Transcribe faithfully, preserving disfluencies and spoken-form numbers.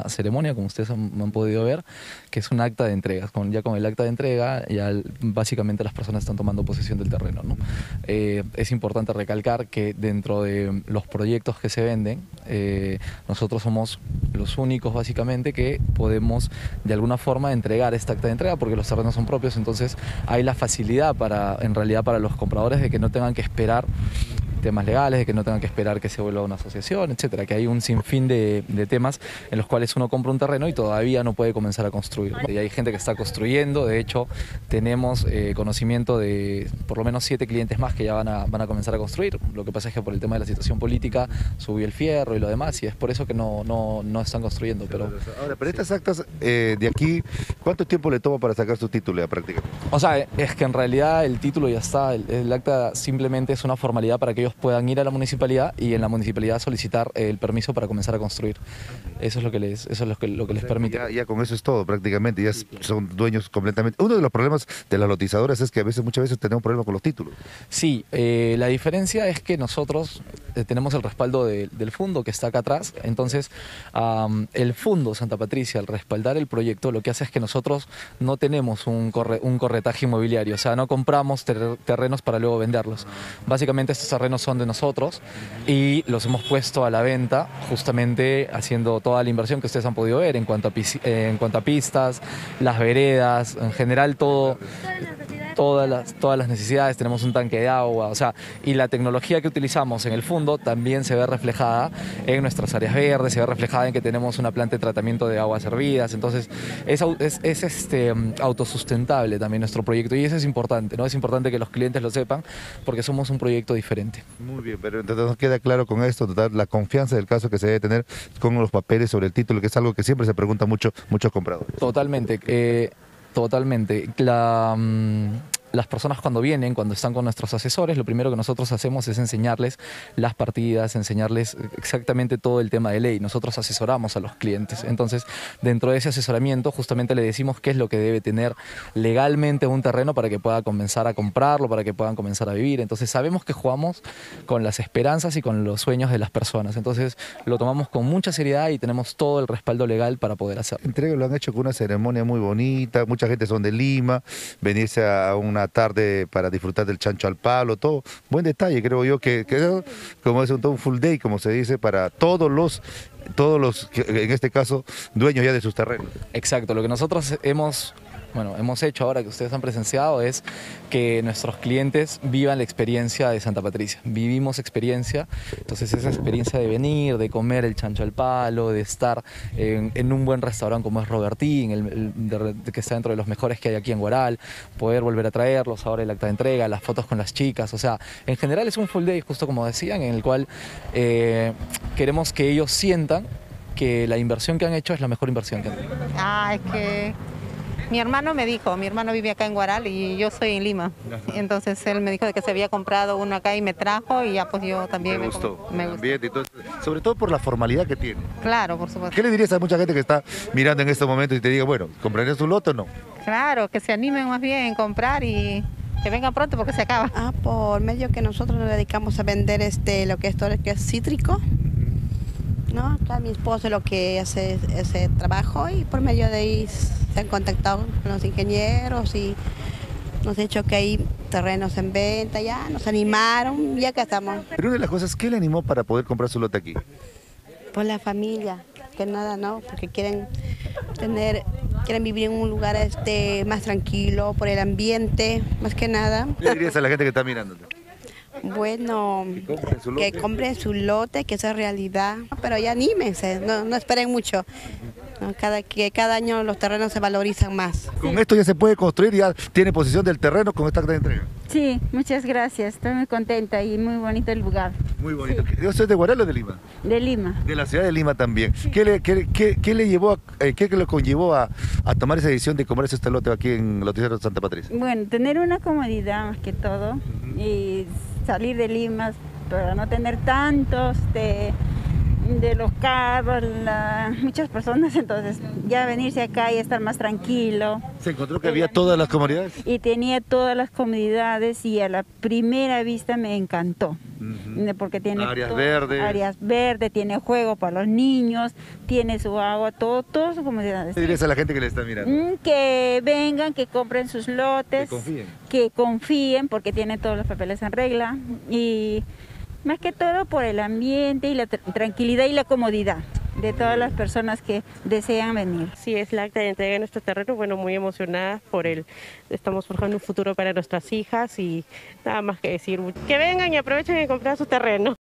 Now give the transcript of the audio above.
ceremonia, como ustedes han, han podido ver, que es un acta de entrega. Con, ya con el acta de entrega, ya básicamente las personas están tomando posesión del terreno, ¿no? Eh, es importante recalcar que dentro de los proyectos que se venden, eh, nosotros somos los únicos básicamente que podemos de alguna forma entregar esta acta de entrega, porque los terrenos son propios, entonces hay la facilidad para, en realidad, para los compradores de que no tengan que esperar temas legales, de que no tengan que esperar que se vuelva una asociación, etcétera, que hay un sinfín de, de temas en los cuales uno compra un terreno y todavía no puede comenzar a construir. Y hay gente que está construyendo, de hecho tenemos eh, conocimiento de por lo menos siete clientes más que ya van a, van a comenzar a construir. Lo que pasa es que por el tema de la situación política subió el fierro y lo demás, y es por eso que no, no, no están construyendo. Pero, Ahora, pero estas actas eh, de aquí, ¿cuánto tiempo le toma para sacar su título ya prácticamente? O sea, es que en realidad el título ya está, el, el acta simplemente es una formalidad para que ellos puedan ir a la municipalidad y en la municipalidad solicitar el permiso para comenzar a construir. Eso es lo que les, eso es lo que, lo que les permite. Ya, ya con eso es todo prácticamente, ya son dueños completamente. Uno de los problemas de las lotizadoras es que a veces, muchas veces tenemos problemas con los títulos. Sí, eh, la diferencia es que nosotros eh, tenemos el respaldo de, del fondo que está acá atrás, entonces um, el fondo Santa Patricia, al respaldar el proyecto, lo que hace es que nosotros no tenemos un, corre, un corretaje inmobiliario, o sea, no compramos ter terrenos para luego venderlos. Básicamente estos terrenos son de nosotros y los hemos puesto a la venta justamente haciendo toda la inversión que ustedes han podido ver en cuanto a, en cuanto a pistas, las veredas, en general todo, todas las, todas las necesidades, tenemos un tanque de agua, o sea, y la tecnología que utilizamos en el fondo también se ve reflejada en nuestras áreas verdes, se ve reflejada en que tenemos una planta de tratamiento de aguas hervidas, entonces es, es, es este, autosustentable también nuestro proyecto y eso es importante, ¿no? Es importante que los clientes lo sepan porque somos un proyecto diferente. Muy bien, pero entonces nos queda claro con esto, la confianza del caso que se debe tener con los papeles sobre el título, que es algo que siempre se pregunta mucho muchos compradores. Totalmente, eh, totalmente. La, um, las personas cuando vienen, cuando están con nuestros asesores, lo primero que nosotros hacemos es enseñarles las partidas, enseñarles exactamente todo el tema de ley. Nosotros asesoramos a los clientes. Entonces, dentro de ese asesoramiento, justamente le decimos qué es lo que debe tener legalmente un terreno para que pueda comenzar a comprarlo, para que puedan comenzar a vivir. Entonces, sabemos que jugamos con las esperanzas y con los sueños de las personas. Entonces, lo tomamos con mucha seriedad y tenemos todo el respaldo legal para poder hacerlo. Entrega lo han hecho con una ceremonia muy bonita, mucha gente son de Lima, venirse a una tarde para disfrutar del chancho al palo, todo. Buen detalle, creo yo, que, que como es un, un full day, como se dice, para todos los, todos los, en este caso, dueños ya de sus terrenos. Exacto, lo que nosotros hemos... Bueno, hemos hecho ahora que ustedes han presenciado es que nuestros clientes vivan la experiencia de Santa Patricia. Vivimos experiencia, entonces esa experiencia de venir, de comer el chancho al palo, de estar en, en un buen restaurante como es Robertín, el, el, de, de, que está dentro de los mejores que hay aquí en Guaral, poder volver a traerlos, ahora el acta de entrega, las fotos con las chicas, o sea, en general es un full day, justo como decían, en el cual eh, queremos que ellos sientan que la inversión que han hecho es la mejor inversión que han hecho. Ah, es que... Mi hermano me dijo, mi hermano vive acá en Guaral y yo soy en Lima. Entonces él me dijo de que se había comprado uno acá y me trajo y ya pues yo también me, me gustó. Me gustó. Ambiente y todo, sobre todo por la formalidad que tiene. Claro, por supuesto. ¿Qué le dirías a mucha gente que está mirando en estos momentos y te diga, bueno, ¿comprarías su lote o no? Claro, que se animen más bien en comprar y que vengan pronto porque se acaba. Ah, por medio que nosotros nos dedicamos a vender este lo que es todo lo que es cítrico. ¿No? Acá mi esposo es lo que hace ese trabajo y por medio de ahí se han contactado con los ingenieros y nos han dicho que hay terrenos en venta, ya nos animaron, ya que estamos. Pero una de las cosas, ¿qué le animó para poder comprar su lote aquí? Por la familia, que nada, ¿no? Porque quieren tener, quieren vivir en un lugar este más tranquilo, por el ambiente, más que nada. ¿Qué le dirías a la gente que está mirándote? Bueno, que compren su lote, que compren su lote, que sea realidad, pero ya anímense, no, no esperen mucho. ¿No? Cada, que cada año los terrenos se valorizan más. Con esto ya se puede construir, ya tiene posesión del terreno con esta acta de entrega. Sí, muchas gracias, estoy muy contenta y muy bonito el lugar. Muy bonito. Sí. ¿Usted es de Guaral o de Lima? De Lima. De la ciudad de Lima también. Sí. ¿Qué, le, qué, qué, qué le llevó, a, eh, qué le conllevó a, a tomar esa decisión de comprarse este lote aquí en Lotería de Santa Patricia? Bueno, tener una comodidad más que todo y salir de Lima para no tener tantos, de, de los carros, la, muchas personas, entonces ya venirse acá y estar más tranquilo. ¿Se encontró que había todas las comodidades? Y tenía todas las comodidades y a la primera vista me encantó. Uh-huh. Porque tiene áreas todo, verdes. áreas verdes, tiene juego para los niños, tiene su agua, todo, todas sus comodidades. ¿Qué dirías a la gente que le está mirando? Mm, Que vengan, que compren sus lotes, Que confíen. que confíen porque tiene todos los papeles en regla y más que todo por el ambiente y la tra- tranquilidad y la comodidad de todas las personas que desean venir. Sí, es la acta de entrega de nuestro terreno, bueno, muy emocionada por el, estamos forjando un futuro para nuestras hijas y nada más que decir, que vengan y aprovechen de comprar su terreno.